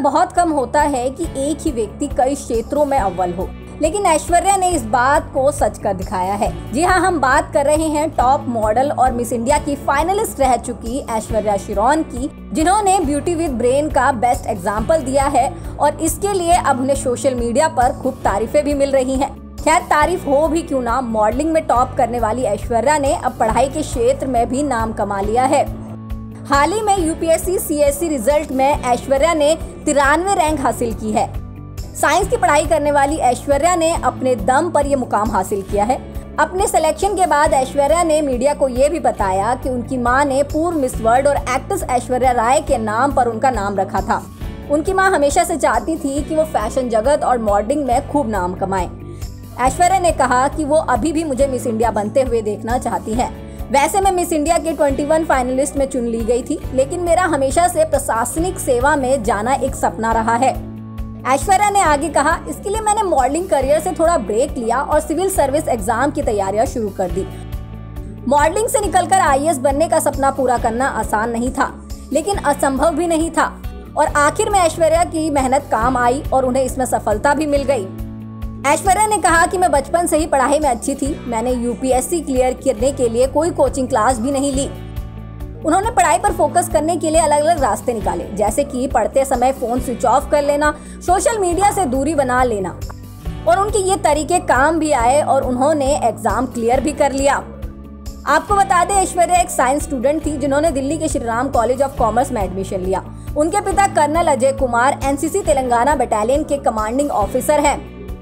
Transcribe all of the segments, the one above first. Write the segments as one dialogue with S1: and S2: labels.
S1: बहुत कम होता है कि एक ही व्यक्ति कई क्षेत्रों में अव्वल हो, लेकिन ऐश्वर्या ने इस बात को सच कर दिखाया है। जी हाँ, हम बात कर रहे हैं टॉप मॉडल और मिस इंडिया की फाइनलिस्ट रह चुकी ऐश्वर्या शिरोन की, जिन्होंने ब्यूटी विद ब्रेन का बेस्ट एग्जाम्पल दिया है और इसके लिए अब उन्हें सोशल मीडिया पर खूब तारीफें भी मिल रही हैं। खैर, तारीफ हो भी क्यों ना, मॉडलिंग में टॉप करने वाली ऐश्वर्या ने अब पढ़ाई के क्षेत्र में भी नाम कमा लिया है। हाल ही में यूपीएससी सीएससी रिजल्ट में ऐश्वर्या ने 93 रैंक हासिल की है। साइंस की पढ़ाई करने वाली ऐश्वर्या ने अपने दम पर यह मुकाम हासिल किया है। अपने सिलेक्शन के बाद ऐश्वर्या ने मीडिया को ये भी बताया कि उनकी मां ने पूर्व मिस वर्ल्ड और एक्ट्रेस ऐश्वर्या राय के नाम पर उनका नाम रखा था। उनकी मां हमेशा से चाहती थी कि वो फैशन जगत और मॉडलिंग में खूब नाम कमाए। ऐश्वर्या ने कहा कि वो अभी भी मुझे मिस इंडिया बनते हुए देखना चाहती है। वैसे मैं मिस इंडिया के 21 फाइनलिस्ट में चुन ली गई थी, लेकिन मेरा हमेशा से प्रशासनिक सेवा में जाना एक सपना रहा है। ऐश्वर्या ने आगे कहा, इसके लिए मैंने मॉडलिंग करियर से थोड़ा ब्रेक लिया और सिविल सर्विस एग्जाम की तैयारियां शुरू कर दी। मॉडलिंग से निकलकर आईएएस बनने का सपना पूरा करना आसान नहीं था, लेकिन असंभव भी नहीं था और आखिर में ऐश्वर्या की मेहनत काम आई और उन्हें इसमें सफलता भी मिल गई। ऐश्वर्या ने कहा कि मैं बचपन से ही पढ़ाई में अच्छी थी। मैंने यूपीएससी क्लियर करने के लिए कोई कोचिंग क्लास भी नहीं ली। उन्होंने पढ़ाई पर फोकस करने के लिए अलग अलग रास्ते निकाले, जैसे कि पढ़ते समय फोन स्विच ऑफ कर लेना, सोशल मीडिया से दूरी बना लेना, और उनके ये तरीके काम भी आए और उन्होंने एग्जाम क्लियर भी कर लिया। आपको बता दें, ऐश्वर्या एक साइंस स्टूडेंट थी जिन्होंने दिल्ली के Shri Ram college of commerce में एडमिशन लिया। उनके पिता colonel Ajay Kumar NCC Telangana battalion के कमांडिंग ऑफिसर हैं।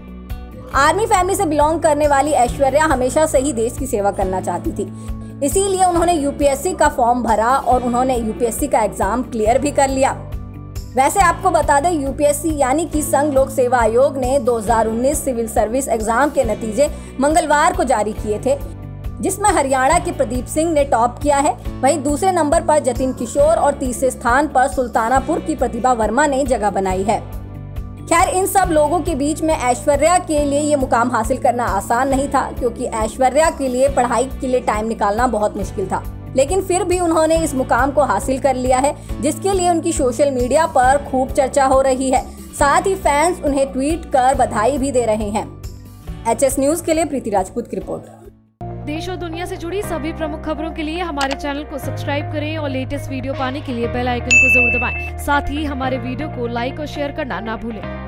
S1: आर्मी फैमिली से बिलोंग करने वाली ऐश्वर्या हमेशा से ही देश की सेवा करना चाहती थी, इसीलिए उन्होंने यूपीएससी का फॉर्म भरा और उन्होंने यूपीएससी का एग्जाम क्लियर भी कर लिया। वैसे आपको बता दें, यूपीएससी यानी कि संघ लोक सेवा आयोग ने 2019 सिविल सर्विस एग्जाम के नतीजे मंगलवार को जारी किए थे, जिसमें हरियाणा के प्रदीप सिंह ने टॉप किया है। वहीं दूसरे नंबर पर जतिन किशोर और तीसरे स्थान पर सुल्तानापुर की प्रतिभा वर्मा ने जगह बनाई है। खैर, इन सब लोगों के बीच में ऐश्वर्या के लिए ये मुकाम हासिल करना आसान नहीं था, क्योंकि ऐश्वर्या के लिए पढ़ाई के लिए टाइम निकालना बहुत मुश्किल था, लेकिन फिर भी उन्होंने इस मुकाम को हासिल कर लिया है, जिसके लिए उनकी सोशल मीडिया पर खूब चर्चा हो रही है। साथ ही फैंस उन्हें ट्वीट कर बधाई भी दे रहे हैं। एचएस न्यूज के लिए प्रीति राजपूत की रिपोर्ट।
S2: देश और दुनिया से जुड़ी सभी प्रमुख खबरों के लिए हमारे चैनल को सब्सक्राइब करें और लेटेस्ट वीडियो पाने के लिए बेल आइकन को जरूर दबाएं। साथ ही हमारे वीडियो को लाइक और शेयर करना ना भूलें।